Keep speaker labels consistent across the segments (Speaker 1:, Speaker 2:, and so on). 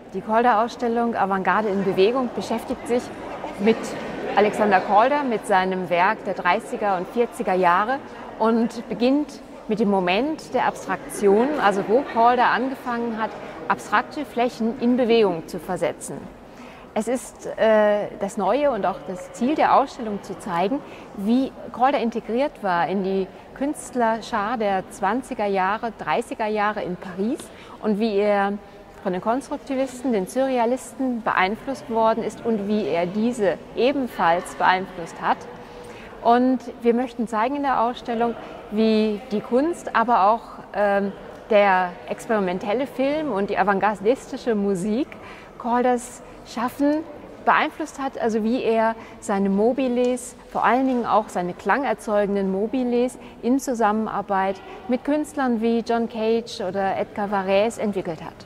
Speaker 1: Die Calder-Ausstellung Avantgarde in Bewegung beschäftigt sich mit Alexander Calder, mit seinem Werk der 30er und 40er Jahre und beginnt mit dem Moment der Abstraktion, also wo Calder angefangen hat, abstrakte Flächen in Bewegung zu versetzen. Es ist das Neue und auch das Ziel der Ausstellung zu zeigen, wie Calder integriert war in die Künstlerschar der 20er Jahre, 30er Jahre in Paris und wie er von den Konstruktivisten, den Surrealisten beeinflusst worden ist und wie er diese ebenfalls beeinflusst hat. Und wir möchten zeigen in der Ausstellung, wie die Kunst, aber auch der experimentelle Film und die avantgardistische Musik Calders Schaffen beeinflusst hat, also wie er seine Mobiles, vor allen Dingen auch seine klangerzeugenden Mobiles in Zusammenarbeit mit Künstlern wie John Cage oder Edgar Varèse entwickelt hat.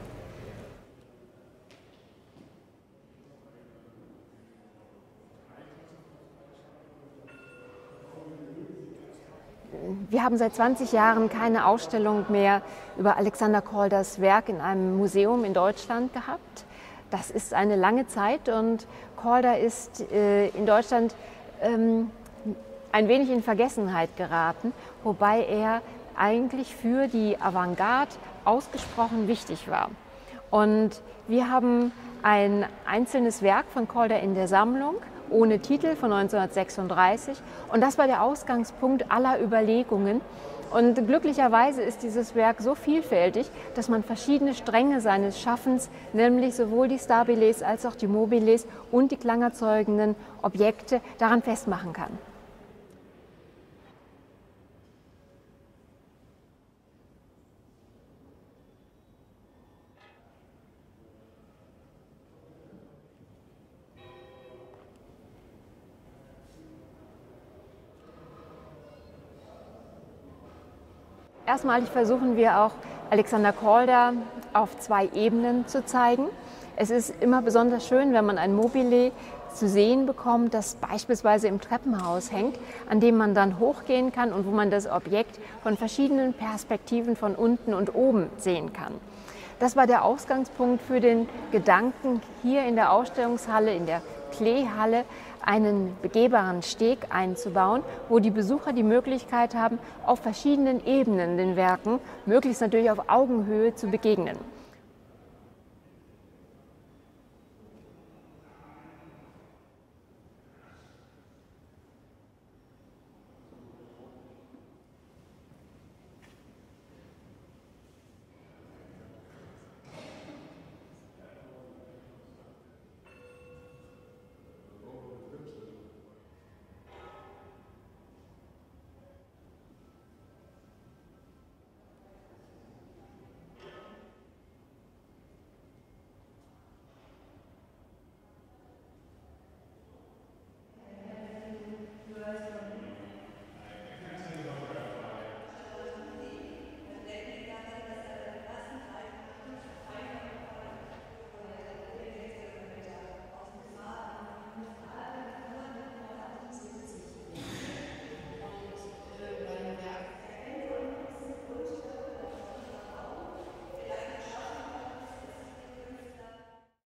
Speaker 1: Wir haben seit 20 Jahren keine Ausstellung mehr über Alexander Calders Werk in einem Museum in Deutschland gehabt. Das ist eine lange Zeit und Calder ist in Deutschland ein wenig in Vergessenheit geraten, wobei er eigentlich für die Avantgarde ausgesprochen wichtig war. Und wir haben ein einzelnes Werk von Calder in der Sammlung, ohne Titel, von 1936. Und das war der Ausgangspunkt aller Überlegungen. Und glücklicherweise ist dieses Werk so vielfältig, dass man verschiedene Stränge seines Schaffens, nämlich sowohl die Stabiles als auch die Mobiles und die klangerzeugenden Objekte, daran festmachen kann. Erstmalig versuchen wir auch, Alexander Calder auf zwei Ebenen zu zeigen. Es ist immer besonders schön, wenn man ein Mobile zu sehen bekommt, das beispielsweise im Treppenhaus hängt, an dem man dann hochgehen kann und wo man das Objekt von verschiedenen Perspektiven von unten und oben sehen kann. Das war der Ausgangspunkt für den Gedanken, hier in der Ausstellungshalle, in der Kleehalle, einen begehbaren Steg einzubauen, wo die Besucher die Möglichkeit haben, auf verschiedenen Ebenen den Werken, möglichst natürlich auf Augenhöhe, zu begegnen.